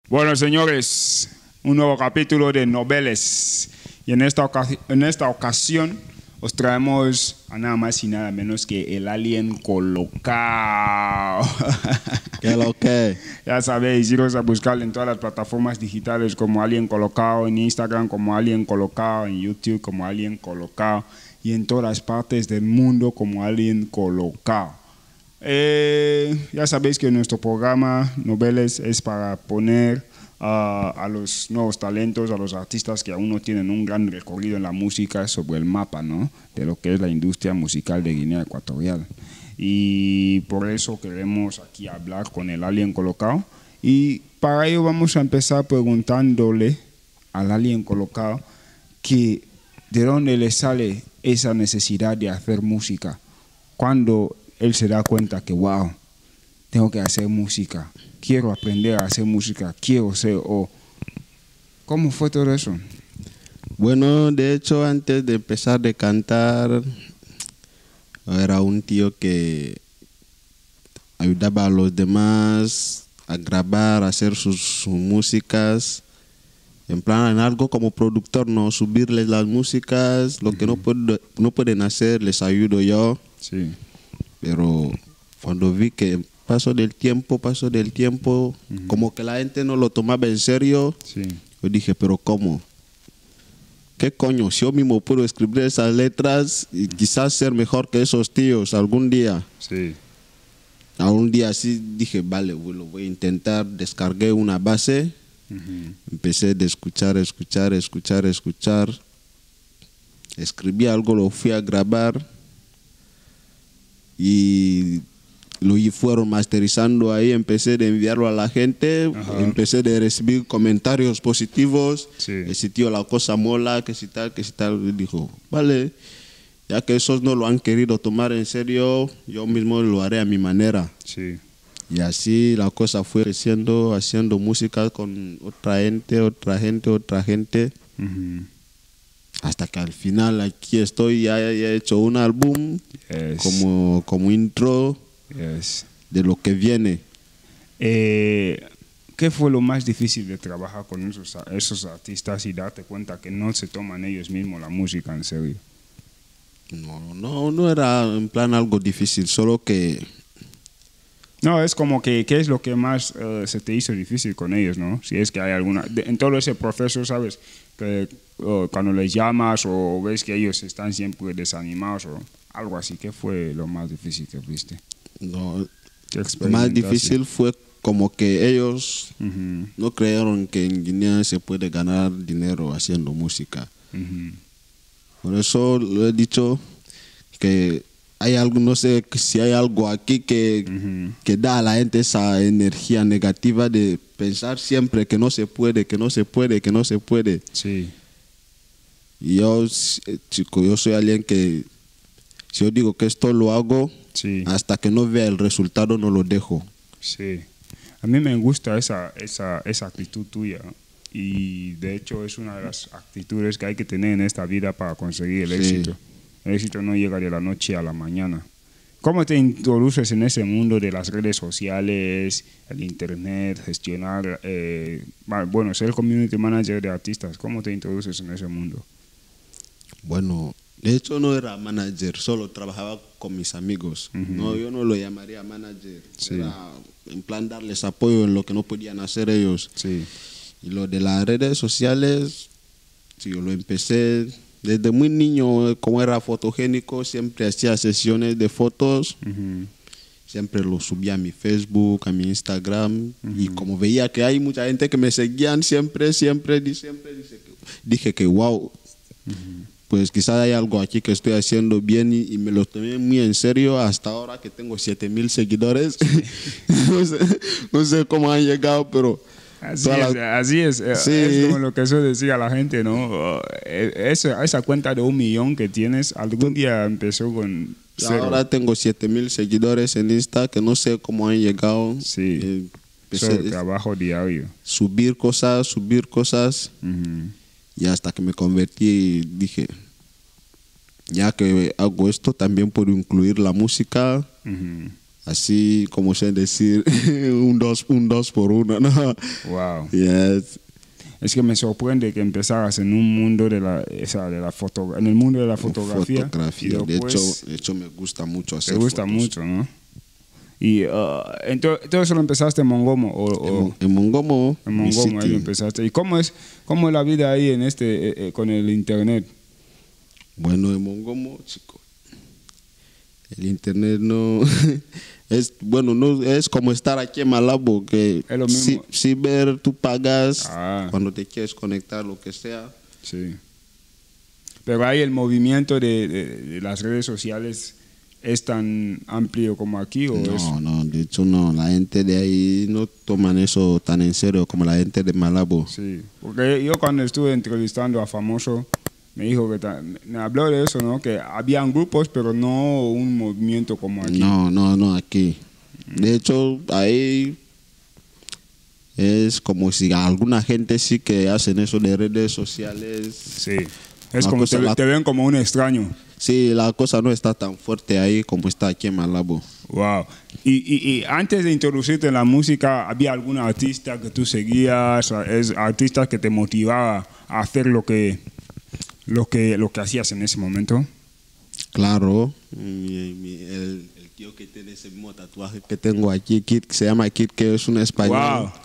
Bueno, señores, un nuevo capítulo de Noveles. Y en esta ocasión os traemos a nada más y nada menos que el Alien Colocao. ¿Qué lo que? Ya sabéis, iros a buscarlo en todas las plataformas digitales como Alien Colocao, en Instagram como Alien Colocao, en YouTube como Alien Colocao y en todas partes del mundo como Alien Colocao. Ya sabéis que nuestro programa Noveles es para poner a los nuevos talentos, a los artistas que aún no tienen un gran recorrido en la música sobre el mapa, ¿no?, de lo que es la industria musical de Guinea Ecuatorial. Y por eso queremos aquí hablar con el Alien Colocao. Y para ello vamos a empezar preguntándole al Alien Colocao que de dónde le sale esa necesidad de hacer música, cuando él se da cuenta que, wow, tengo que hacer música, quiero aprender a hacer música, quiero ser, ¿cómo fue todo eso? Bueno, de hecho, antes de empezar de cantar, era un tío que ayudaba a los demás a grabar, a hacer sus músicas, en plan, en algo como productor, ¿no? Subirles las músicas, lo que no pueden hacer, les ayudo yo. Sí. Pero cuando vi que paso del tiempo, como que la gente no lo tomaba en serio, Sí. yo dije, pero ¿cómo? ¿Qué coño? Si yo mismo puedo escribir esas letras y quizás ser mejor que esos tíos algún día. Sí. Algún día sí dije, vale, lo voy a intentar. Descargué una base, empecé de escuchar. Escribí algo, lo fui a grabar y lo fueron masterizando ahí. Empecé de enviarlo a la gente. Ajá. Empecé de recibir comentarios positivos. Sí. Ese tío, la cosa mola, que si tal. Dijo, vale, ya que esos no lo han querido tomar en serio, yo mismo lo haré a mi manera. Sí. Y así la cosa fue creciendo, haciendo música con otra gente. Hasta que al final aquí estoy, ya he hecho un álbum. Yes. como intro. Yes. De lo que viene. ¿Qué fue lo más difícil de trabajar con esos artistas y darte cuenta que no se toman ellos mismos la música en serio? No era en plan algo difícil, solo que... No, es como que ¿qué es lo que más se te hizo difícil con ellos, no? Si es que hay alguna... en todo ese proceso, ¿sabes? Que cuando les llamas o ves que ellos están siempre desanimados o algo así, ¿qué fue lo más difícil que viste? No, lo más difícil fue como que ellos no creyeron que en Guinea se puede ganar dinero haciendo música. Por eso lo he dicho que hay algo, no sé si hay algo aquí que da a la gente esa energía negativa de pensar siempre que no se puede. Sí. Y yo, chico, yo soy alguien que si yo digo que esto lo hago, sí, hasta que no vea el resultado no lo dejo. Sí. A mí me gusta esa actitud tuya. Y de hecho es una de las actitudes que hay que tener en esta vida para conseguir el éxito. El éxito no llega de la noche a la mañana. ¿Cómo te introduces en ese mundo de las redes sociales, el internet, gestionar, ser community manager de artistas? ¿Cómo te introduces en ese mundo? Bueno, de hecho no era manager, solo trabajaba con mis amigos. No, yo no lo llamaría manager. Sí. Era en plan darles apoyo en lo que no podían hacer ellos. Sí. Y lo de las redes sociales, sí, yo lo empecé desde muy niño. Como era fotogénico, siempre hacía sesiones de fotos. Siempre lo subía a mi Facebook, a mi Instagram. Y como veía que hay mucha gente que me seguían siempre, dije que wow. Pues quizás hay algo aquí que estoy haciendo bien y me lo tomé muy en serio hasta ahora que tengo 7,000 seguidores. no sé cómo han llegado, pero... Así es. Sí. Es como lo que eso decía la gente, ¿no? Esa cuenta de 1 millón que tienes, algún día empezó con 0. Ahora tengo 7,000 seguidores en Insta que no sé cómo han llegado. Sí. Trabajo diario. Subir cosas. Y hasta que me convertí dije, ya que hago esto, también puedo incluir la música. así como se decir, un dos por uno, ¿no? Wow. Yes. Es que me sorprende que empezaras en un mundo de en el mundo de la fotografía. Y después, de hecho me gusta mucho hacer te gusta fotos. mucho, ¿no? Y entonces, ¿todo eso lo empezaste en Mongomo? En Mongomo. En Mongomo, ahí lo empezaste. ¿Y cómo es la vida ahí en con el internet? Bueno, en Mongomo, chico, el internet no no es como estar aquí en Malabo, que Es lo mismo. si ver tú pagas cuando te quieres conectar, lo que sea. Sí. Pero ahí el movimiento de las redes sociales es tan amplio como aquí, ¿o No, de hecho no, la gente de ahí no toman eso tan en serio como la gente de Malabo. Sí, porque yo cuando estuve entrevistando a Famoso me dijo me habló de eso, ¿no? Que habían grupos, pero no un movimiento como aquí. No, aquí. De hecho, ahí es como si alguna gente sí que hacen eso de redes sociales. Sí, es como te ven como un extraño. Sí, la cosa no está tan fuerte ahí como está aquí en Malabo. Wow. Y antes de introducirte en la música, ¿había algún artista que tú seguías, artistas que te motivaba a hacer lo que hacías en ese momento? Claro, el tío que tiene ese mismo tatuaje que tengo aquí, Kid, que se llama Kid, que es un español. Wow.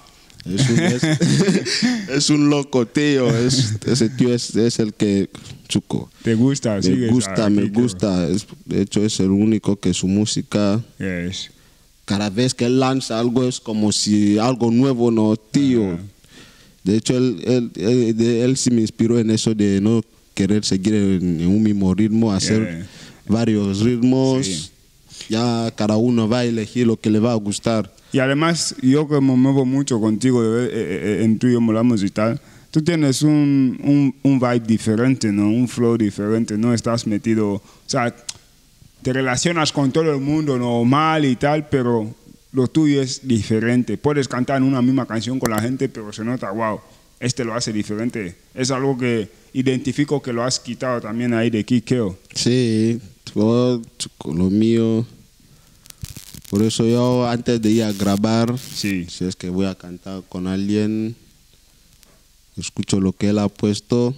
Es un loco, tío. Ese tío es el que, chuco. ¿Te gusta? Me gusta. De hecho, es el único que su música, yes, cada vez que él lanza algo es como si algo nuevo, ¿no, tío? De hecho, él sí me inspiró en eso de no querer seguir en un mismo ritmo, hacer varios ritmos. Sí. Ya cada uno va a elegir lo que le va a gustar. Y además, yo que me muevo mucho contigo en Tú y Yo Molamos y tal, tú tienes un vibe diferente, ¿no? Un flow diferente, no estás metido, o sea, te relacionas con todo el mundo normal y tal, pero lo tuyo es diferente. Puedes cantar una misma canción con la gente, pero se nota, wow, lo hace diferente. Es algo que identifico que lo has quitado también ahí de Kikeo. Sí, todo lo mío. Por eso yo antes de ir a grabar, si es que voy a cantar con alguien, escucho lo que él ha puesto.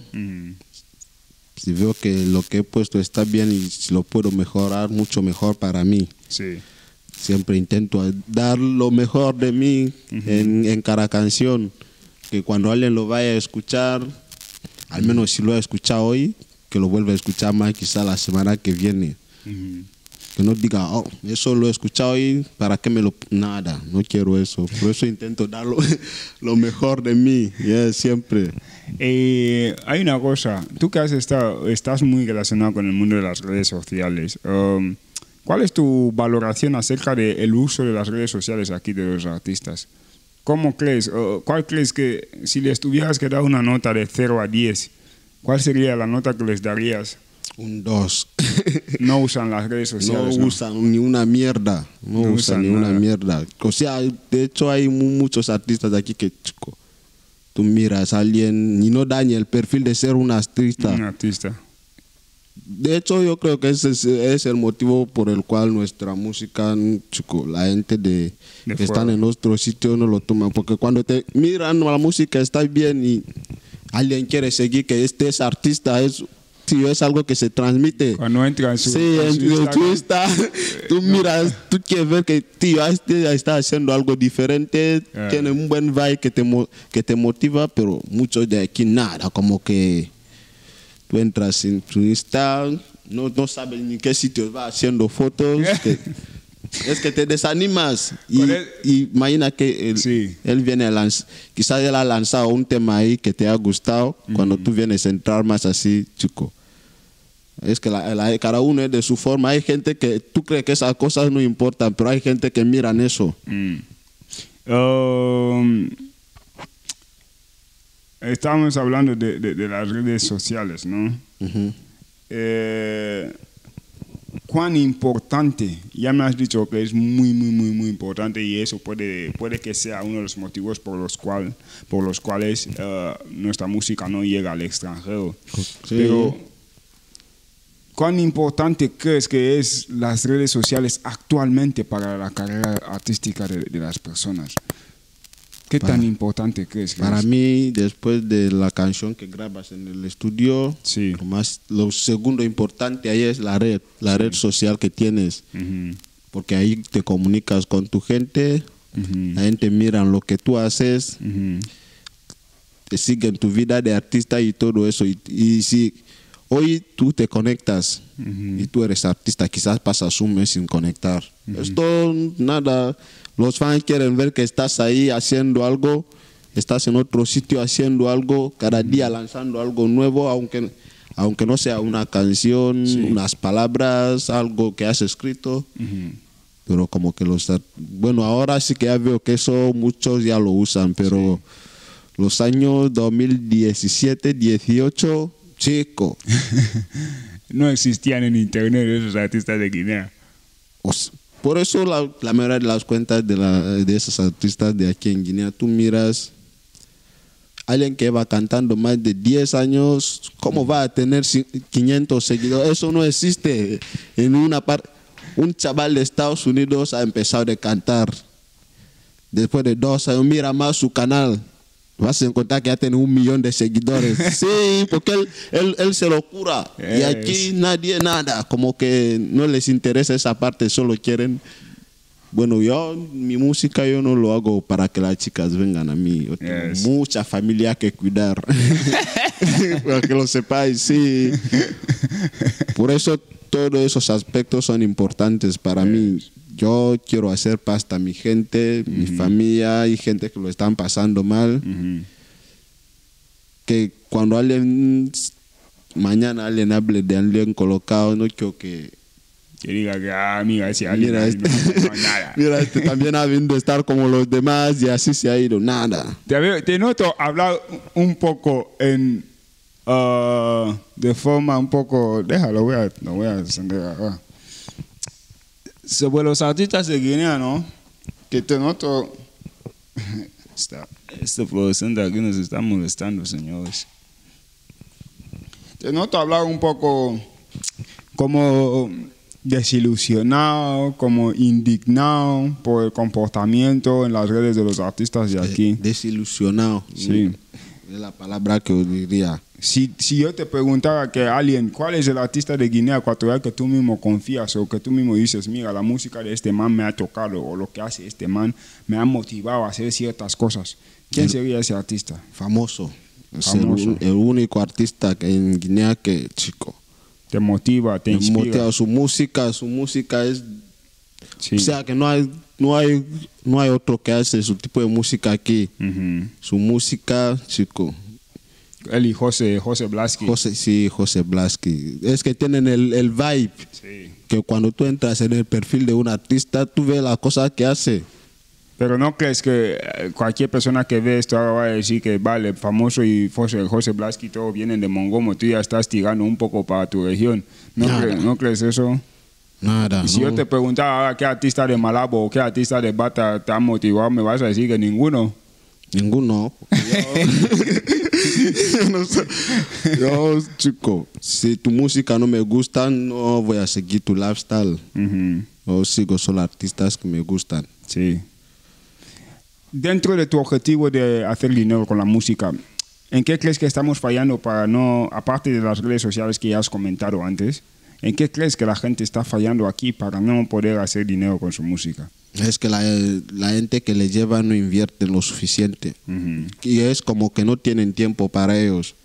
Si veo que lo que he puesto está bien y si lo puedo mejorar, mucho mejor para mí. Sí. Siempre intento dar lo mejor de mí en cada canción. Que cuando alguien lo vaya a escuchar, al menos si lo ha escuchado hoy, que lo vuelva a escuchar más quizá la semana que viene. Que no diga, oh, eso lo he escuchado y para qué me lo... Nada, no quiero eso. Por eso intento dar lo mejor de mí, siempre. Hay una cosa, tú que estás muy relacionado con el mundo de las redes sociales. ¿Cuál es tu valoración acerca del uso de las redes sociales aquí de los artistas? ¿Cómo crees? ¿Cuál crees que, si les tuvieras que dar una nota de 0 a 10, cuál sería la nota que les darías? Un 2. No usan las redes sociales. No usan ni una mierda. No usan ni una mierda. O sea, de hecho hay muchos artistas de aquí que, chico, tú miras a alguien y no daña el perfil de ser un artista. Un artista. De hecho, yo creo que ese es el motivo por el cual nuestra música, chico, la gente que están en nuestro sitio no lo toman. Porque cuando te miran la música está bien y alguien quiere seguir que este es artista, es algo que se transmite. Cuando entra en su Instagram, tú miras, tú quieres ver que tío, está haciendo algo diferente, tiene un buen vibe que te motiva, pero muchos de aquí nada, como que tú entras en tu Instagram, no sabes ni qué sitios va haciendo fotos, es que te desanimas y imagina que él viene a lanzar, quizás él ha lanzado un tema ahí que te ha gustado, cuando tú vienes a entrar más así, chico. Es que cada uno es de su forma. Hay gente que tú crees que esas cosas no importan, pero hay gente que miran eso. Estábamos hablando de las redes sociales, ¿no? ¿Cuán importante? Ya me has dicho que es muy importante y eso puede que sea uno de los motivos por los cuales nuestra música no llega al extranjero. Sí. Pero ¿cuán importante crees que es las redes sociales actualmente para la carrera artística de las personas? ¿Qué tan importante crees que Para es? mí, después de la canción que grabas en el estudio, Sí. lo segundo importante ahí es la red social que tienes, Ujú, porque ahí te comunicas con tu gente, ujú, la gente mira lo que tú haces, ujú. te siguen tu vida de artista y todo eso. Y si hoy tú te conectas y tú eres artista, quizás pasas un mes sin conectar. Esto nada, los fans quieren ver que estás ahí haciendo algo, estás en otro sitio haciendo algo, cada día lanzando algo nuevo, aunque no sea una canción, unas palabras, algo que has escrito. Pero como que bueno, ahora sí que ya veo que eso muchos ya lo usan, pero los años 2017, 18, chico. No existían en internet esos artistas de Guinea. Por eso la mayoría de las cuentas de esos artistas de aquí en Guinea, tú miras alguien que va cantando más de 10 años, ¿cómo va a tener 500 seguidores? Eso no existe. En una parte, un chaval de Estados Unidos ha empezado a cantar. Después de 2 años, mira más su canal. Vas a encontrar que ya tiene 1 millón de seguidores. Sí, porque él se lo cura. Y aquí nadie, nada. Como que no les interesa esa parte, solo quieren. Bueno, mi música yo no lo hago para que las chicas vengan a mí. Yo tengo mucha familia que cuidar. Para que lo sepáis, sí. Por eso todos esos aspectos son importantes para mí. Yo quiero hacer paz a mi gente, mi familia y gente que lo están pasando mal. Que cuando mañana alguien hable de alguien colocado, no quiero que diga que, mira, ese alguien no, nada. Mira, también ha venido a estar como los demás y así se ha ido, nada. Te noto hablar un poco de forma un poco, déjalo, lo voy a encender ahora. Sobre los artistas de Guinea, ¿no? Que te noto. Este fluorescente aquí nos está molestando, señores. Te noto hablar un poco como desilusionado, como indignado por el comportamiento en las redes de los artistas de aquí. Desilusionado. Sí. Es la palabra que yo diría. Si yo te preguntara que alguien, ¿cuál es el artista de Guinea Ecuatorial que tú mismo confías o que tú mismo dices, mira, la música de este man me ha tocado o lo que hace este man me ha motivado a hacer ciertas cosas? ¿Quién sería ese artista? Famoso. Famoso. El único artista que en Guinea que, chico, te motiva, te inspira. Motiva. Su música es... Sí. O sea que no hay otro que hace su tipo de música aquí. Su música, chico. Él y José Blasky. José Blasky. Es que tienen el vibe. Sí. Que cuando tú entras en el perfil de un artista, tú ves las cosas que hace. Pero ¿no crees que cualquier persona que ve esto ahora va a decir que vale, famoso y José Blasky todos vienen de Mongomo, tú ya estás tirando un poco para tu región? ¿No crees eso? Nada. Y si yo te preguntara ahora qué artista de Malabo o qué artista de Bata te ha motivado, me vas a decir que ninguno. Ninguno. Yo, chico, si tu música no me gusta, no voy a seguir tu lifestyle. Yo sigo solo artistas que me gustan. Sí. Dentro de tu objetivo de hacer dinero con la música, ¿en qué crees que estamos fallando para no, aparte de las redes sociales que ya has comentado antes, en qué crees que la gente está fallando aquí para no poder hacer dinero con su música? Es que la gente que le lleva no invierte lo suficiente. Y es como que no tienen tiempo para ellos.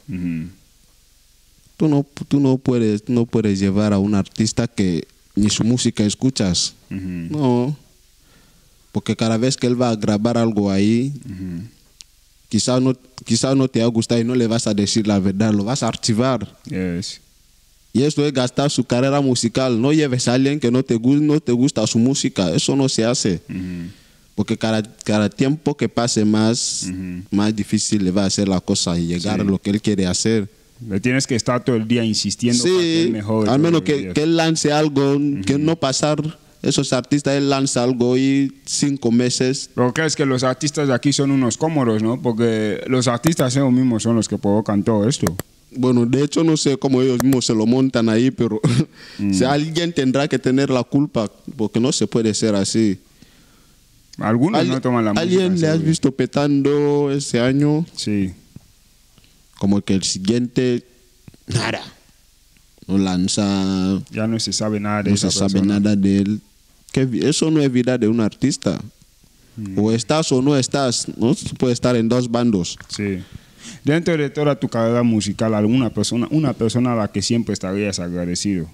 Tú no puedes llevar a un artista que ni su música escuchas. No. Porque cada vez que él va a grabar algo ahí, quizás no te va a gustar y no le vas a decir la verdad, lo vas a archivar. Yes. Y eso es gastar su carrera musical. No lleves a alguien que no te gusta su música. Eso no se hace. Porque cada tiempo que pase más difícil le va a hacer la cosa y llegar a lo que él quiere hacer. Le tienes que estar todo el día insistiendo para que él mejore. Al menos que él lance algo, que no pasar esos artistas, él lanza algo y 5 meses. Pero crees que los artistas de aquí son unos cómodos, ¿no? Porque los artistas ellos mismos son los que provocan todo esto. Bueno, de hecho no sé cómo ellos mismos se lo montan ahí, pero si alguien tendrá que tener la culpa, porque no se puede ser así. Algunos no toman la música. ¿Alguien le has visto petando ese año? Sí. Como que el siguiente, nada. No lanza, Ya no se sabe nada de no esa se sabe persona. nada de él. Eso no es vida de un artista. O estás o no estás, no se puede estar en dos bandos. Sí. Dentro de toda tu carrera musical, una persona a la que siempre estarías agradecido.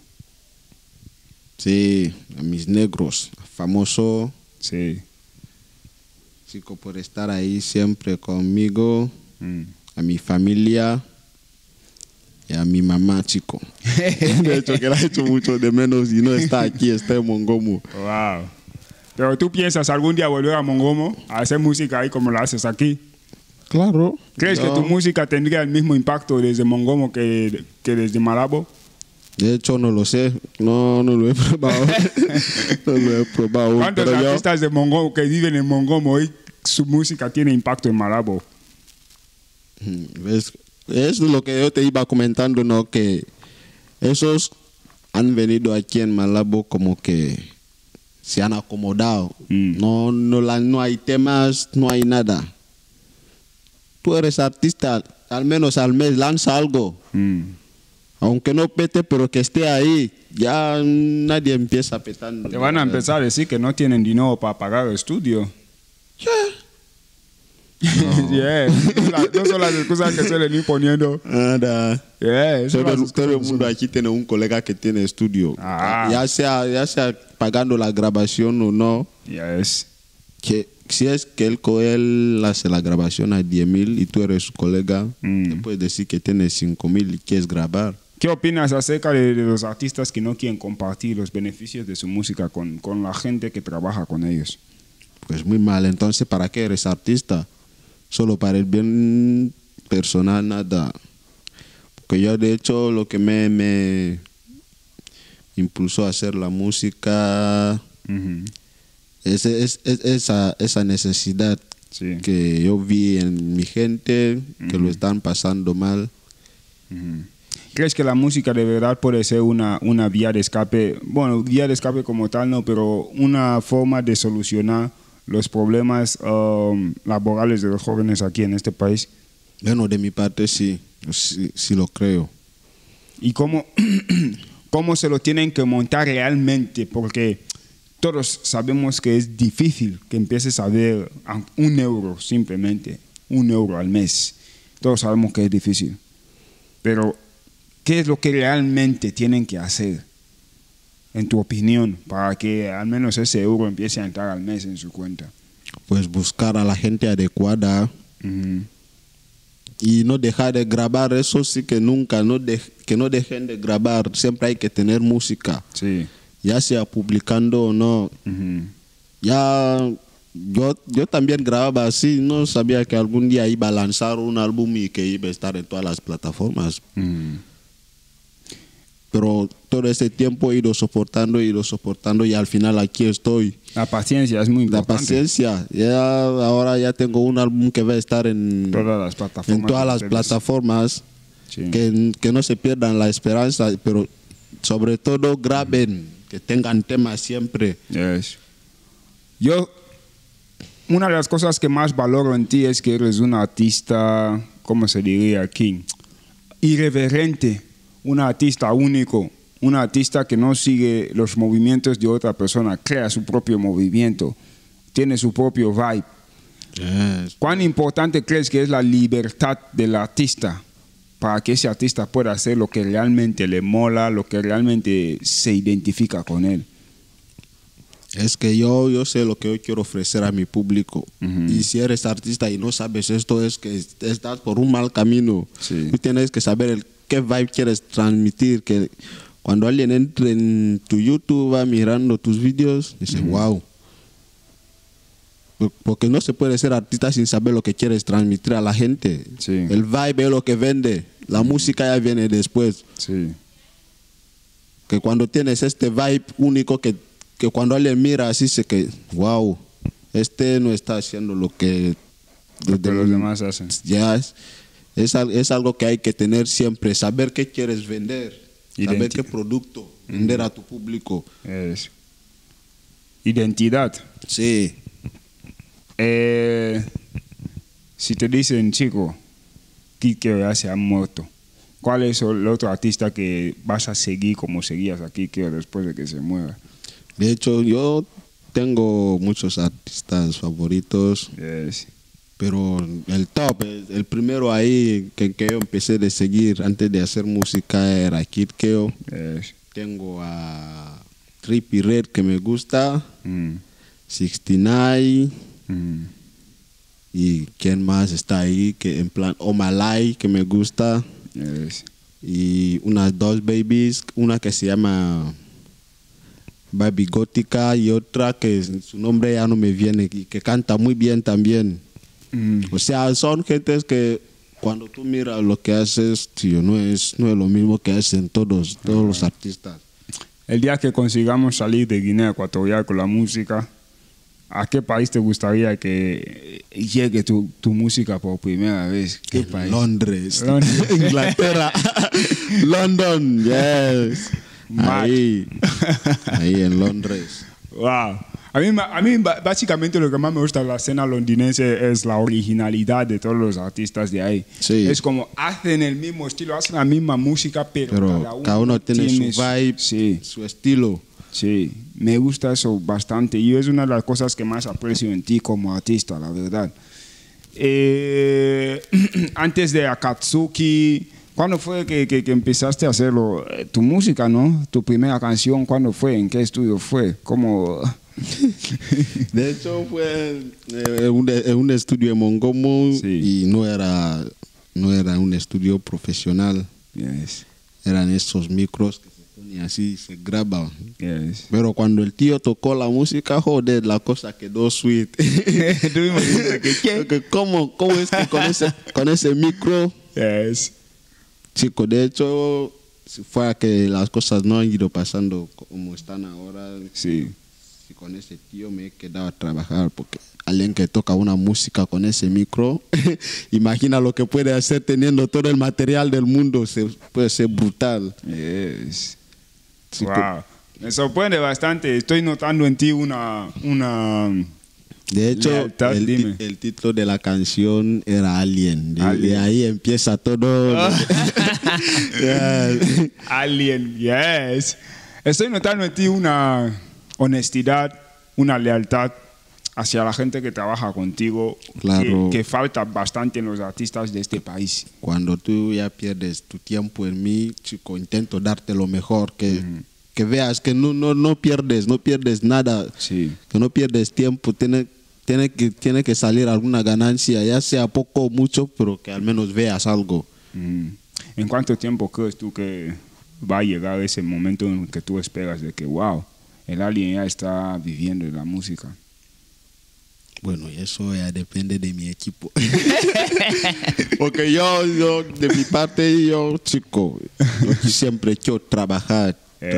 Sí, a mis negros, famoso Sí. chico por estar ahí siempre conmigo, Mm. a mi familia y a mi mamá, chico. De hecho, que la he hecho mucho de menos y no está aquí, está en Mongomo. Wow. Pero tú piensas algún día volver a Mongomo a hacer música ahí como la haces aquí. Claro. ¿Crees que tu música tendría el mismo impacto desde Mongomo que desde Malabo? De hecho, no lo sé. No lo he probado. No lo he probado. ¿Cuántos Pero artistas de Mongomo que viven en Mongomo y su música tiene impacto en Malabo? ¿ves? Es lo que yo te iba comentando, ¿no? Que esos han venido aquí en Malabo como que se han acomodado. No hay temas, no hay nada. Tú eres artista, al menos al mes lanza algo. Aunque no pete, pero que esté ahí. Ya nadie empieza petando. Te van a empezar a decir que no tienen dinero para pagar el estudio. Yeah. No son las excusas que suelen ir poniendo. Nada. Yeah, Todo el mundo aquí tiene un colega que tiene estudio. Ah. Ya sea pagando la grabación o no. Yes. Que si es que él hace la grabación a 10,000 y tú eres su colega, te puedes decir que tienes 5,000 y quieres grabar. ¿Qué opinas acerca de los artistas que no quieren compartir los beneficios de su música con la gente que trabaja con ellos? Pues muy mal. Entonces, ¿para qué eres artista? Solo para el bien personal, nada. Porque yo, de hecho, lo que me impulsó a hacer la música es esa necesidad Sí. que yo vi en mi gente, que lo están pasando mal. ¿Crees que la música de verdad puede ser una vía de escape? Bueno, vía de escape como tal no, pero una forma de solucionar los problemas laborales de los jóvenes aquí en este país. Bueno, de mi parte sí lo creo. ¿Y cómo se lo tienen que montar realmente? Porque todos sabemos que es difícil que empieces a ver €1 simplemente, €1 al mes. Todos sabemos que es difícil. Pero, ¿qué es lo que realmente tienen que hacer, en tu opinión, para que al menos ese euro empiece a entrar al mes en su cuenta? Pues buscar a la gente adecuada y no dejar de grabar. Eso sí que nunca, que no dejen de grabar. Siempre hay que tener música. Sí. Ya sea publicando o no. Ya yo también grababa así. No sabía que algún día iba a lanzar un álbum y que iba a estar en todas las plataformas. Pero todo ese tiempo he ido soportando y al final aquí estoy. La paciencia es muy La importante. paciencia. Ahora ya tengo un álbum que va a estar en Todas las plataformas. en todas las de ustedes. plataformas. Sí. Que no se pierdan la esperanza, pero sobre todo graben, que tengan temas siempre. Yes. Una de las cosas que más valoro en ti es que eres un artista, ¿cómo se diría aquí? Irreverente, un artista único, un artista que no sigue los movimientos de otra persona, crea su propio movimiento, tiene su propio vibe. Yes. ¿Cuán importante crees que es la libertad del artista para que ese artista pueda hacer lo que realmente le mola, lo que realmente se identifica con él? Es que yo sé lo que yo quiero ofrecer a mi público. Y si eres artista y no sabes esto, es que estás por un mal camino. Sí. Tú tienes que saber qué vibe quieres transmitir. Que cuando alguien entre en tu YouTube, va mirando tus vídeos, dice, wow. Porque no se puede ser artista sin saber lo que quieres transmitir a la gente. Sí. El vibe es lo que vende. La música ya viene después. Sí. Que cuando tienes este vibe único que cuando alguien mira así se que wow, este no está haciendo lo que Lo que los demás hacen. ya Es algo que hay que tener siempre, saber qué quieres vender, saber qué producto vender a tu público. Es identidad. Sí. Si te dicen, chico, Kikeo ya se ha muerto, ¿cuál es el otro artista que vas a seguir como seguías a Kikeo después de que se muera? De hecho, yo tengo muchos artistas favoritos, pero el top, el primero ahí que yo empecé de seguir antes de hacer música era Kid Keo. Tengo a Trippie Redd que me gusta, 69, y quién más está ahí que en plan Omalai que me gusta, y unas dos babies, una que se llama Baby Gótica y otra que su nombre ya no me viene y que canta muy bien también. O sea, son gentes que cuando tú miras lo que haces, tío, no es lo mismo que hacen todos los artistas. El día que consigamos salir de Guinea Ecuatorial con la música, ¿a qué país te gustaría que llegue tu música por primera vez? ¿Qué país? Londres. Inglaterra. London, yes. Ahí en Londres. Wow. A mí básicamente lo que más me gusta de la escena londinense es la originalidad de todos los artistas de ahí. Sí. Es como hacen el mismo estilo, hacen la misma música, pero cada uno tiene su vibe, su estilo. Sí, me gusta eso bastante y es una de las cosas que más aprecio en ti como artista, la verdad. Antes de Akatsuki, ¿cuándo fue que empezaste a hacerlo? Tu música, ¿no? Tu primera canción, ¿cuándo fue? ¿En qué estudio fue? ¿Cómo? De hecho fue en un estudio en Mongomo, y no era un estudio profesional. Eran esos micros que se ponen así y se graban. Pero cuando el tío tocó la música, joder, la cosa quedó sweet. ¿Cómo es que con ese micro? Chico, de hecho, fue a que las cosas no han ido pasando como están ahora. Sí. Y con ese tío me he quedado a trabajar, porque alguien que toca una música con ese micro, imagina lo que puede hacer teniendo todo el material del mundo, puede ser brutal. Sí, wow. Me sorprende bastante, estoy notando en ti una de hecho, lealtad, el título de la canción era Alien. De ahí empieza todo. Alien, yes. Estoy notando en ti una honestidad, una lealtad hacia la gente que trabaja contigo, claro, que falta bastante en los artistas de este país. Cuando tú ya pierdes tu tiempo en mí, chico, intento darte lo mejor, que veas que no pierdes nada, que no pierdes tiempo, tiene que salir alguna ganancia, ya sea poco o mucho, pero que al menos veas algo. ¿En cuánto tiempo crees tú que va a llegar ese momento en que tú esperas de que, wow, el Alien ya está viviendo en la música? Bueno, eso ya depende de mi equipo. Porque yo de mi parte, chico, yo siempre quiero trabajar.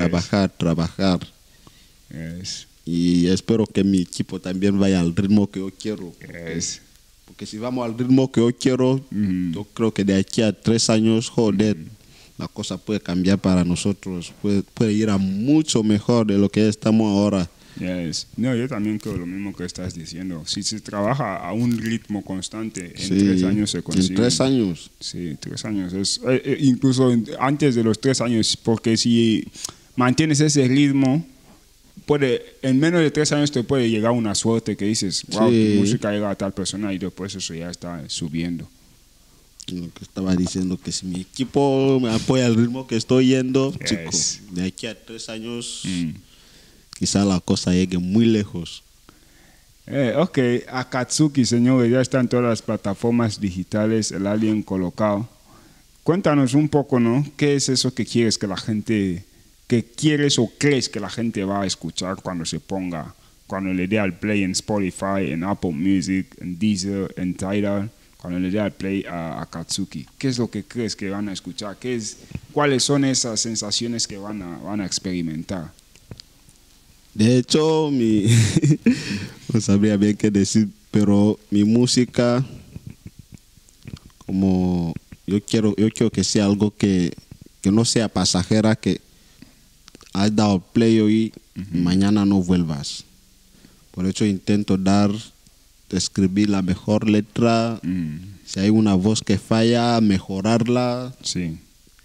Y espero que mi equipo también vaya al ritmo que yo quiero. Porque si vamos al ritmo que yo quiero, yo creo que de aquí a 3 años, joder, la cosa puede cambiar para nosotros. Puede ir a mucho mejor de lo que estamos ahora. No, yo también creo lo mismo que estás diciendo. Si se trabaja a un ritmo constante, en 3 años se consigue. En 3 años. Sí, 3 años. Incluso antes de los 3 años, porque si mantienes ese ritmo, en menos de 3 años te puede llegar una suerte que dices, wow, tu música llega a tal persona y después eso ya está subiendo. Lo que estaba diciendo, que si mi equipo me apoya al ritmo que estoy yendo, chico, de aquí a 3 años... quizá la cosa llegue muy lejos. Ok, Akatsuki, señores, ya está en todas las plataformas digitales, el Alien colocado. Cuéntanos un poco, ¿no? ¿Qué es eso que quieres que la gente, que quieres o crees que la gente va a escuchar cuando le dé al play en Spotify, en Apple Music, en Deezer, en Tidal, cuando le dé al play a Akatsuki? ¿Qué es lo que crees que van a escuchar? ¿Cuáles son esas sensaciones que van a experimentar? De hecho, no sabría bien qué decir, pero mi música, como yo quiero que sea algo que no sea pasajera, que has dado play hoy, mañana no vuelvas. Por eso intento escribir la mejor letra. Si hay una voz que falla, mejorarla. Sí.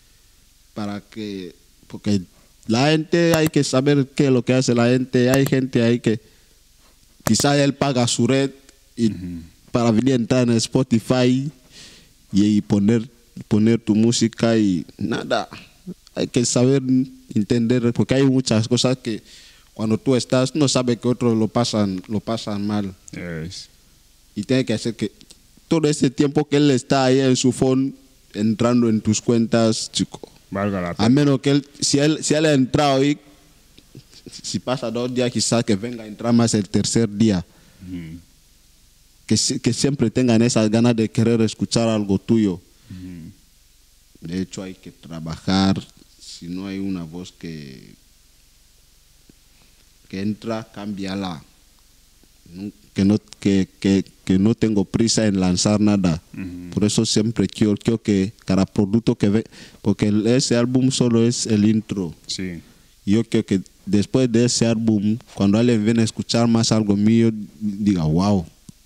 Porque la gente, hay que saber qué es lo que hace la gente. Hay gente ahí que quizás él paga su red para venir a entrar en Spotify y poner tu música y nada. Hay que saber entender, porque hay muchas cosas que cuando tú estás no sabes que otros lo pasan mal. Yes. Y tiene que hacer que todo ese tiempo que él está ahí en su phone entrando en tus cuentas, chico, valga la pena. a menos que si él ha entrado ahí, si pasa 2 días, quizás que venga a entrar más el tercer día. Que siempre tengan esas ganas de querer escuchar algo tuyo. De hecho, hay que trabajar. Si no hay una voz que entra, cámbiala. Que no tengo prisa en lanzar nada. Por eso siempre quiero que cada producto que ve, porque ese álbum solo es el intro. Sí. Yo quiero que después de ese álbum, cuando alguien viene a escuchar más algo mío, diga, wow.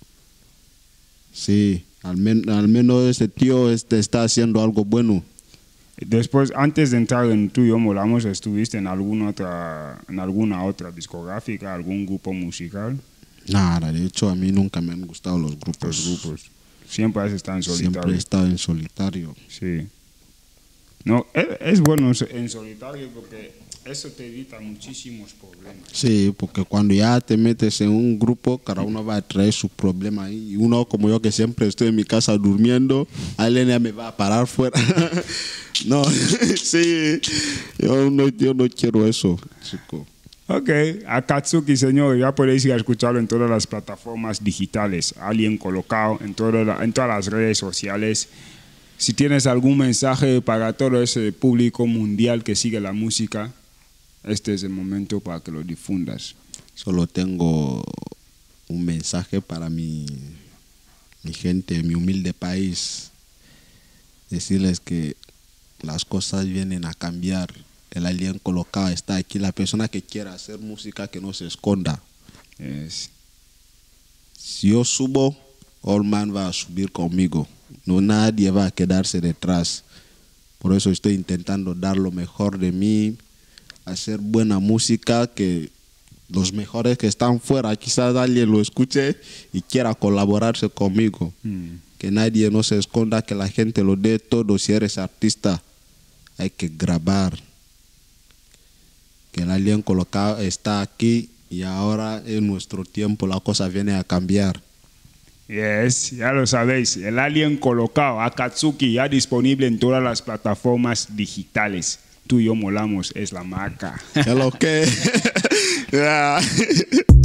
Sí, al menos ese tío está haciendo algo bueno. Después, antes de entrar en Tú y Yo Molamos, ¿estuviste en alguna otra discográfica, algún grupo musical? Nada, de hecho a mí nunca me han gustado los grupos. Los grupos. Siempre has estado en solitario. Siempre he estado en solitario. Sí. No, es bueno en solitario porque eso te evita muchísimos problemas. Sí, porque cuando ya te metes en un grupo, cada uno va a traer su problema ahí. Y uno como yo que siempre estoy en mi casa durmiendo, alguien ya me va a parar fuera. No, sí, yo no quiero eso, chico. Ok, Akatsuki, señor, ya podéis ir a escucharlo en todas las plataformas digitales. Alien Colocado en todas las redes sociales. Si tienes algún mensaje para todo ese público mundial que sigue la música, este es el momento para que lo difundas. Solo tengo un mensaje para mi gente, mi humilde país. Decirles que las cosas vienen a cambiar. El Alien Colocado está aquí. La persona que quiera hacer música, que no se esconda. Yes. Si yo subo, All Man va a subir conmigo. No, nadie va a quedarse detrás. Por eso estoy intentando dar lo mejor de mí, hacer buena música, que los mejores que están fuera, quizás alguien lo escuche y quiera colaborarse conmigo. Que nadie no se esconda, que la gente lo dé todo. Si eres artista, hay que grabar. Que el Alien Colocado está aquí y ahora en nuestro tiempo la cosa viene a cambiar. Yes, ya lo sabéis. El Alien Colocado, Akatsuki, ya disponible en todas las plataformas digitales. Tú y Yo Molamos es la marca. ¿Qué lo que?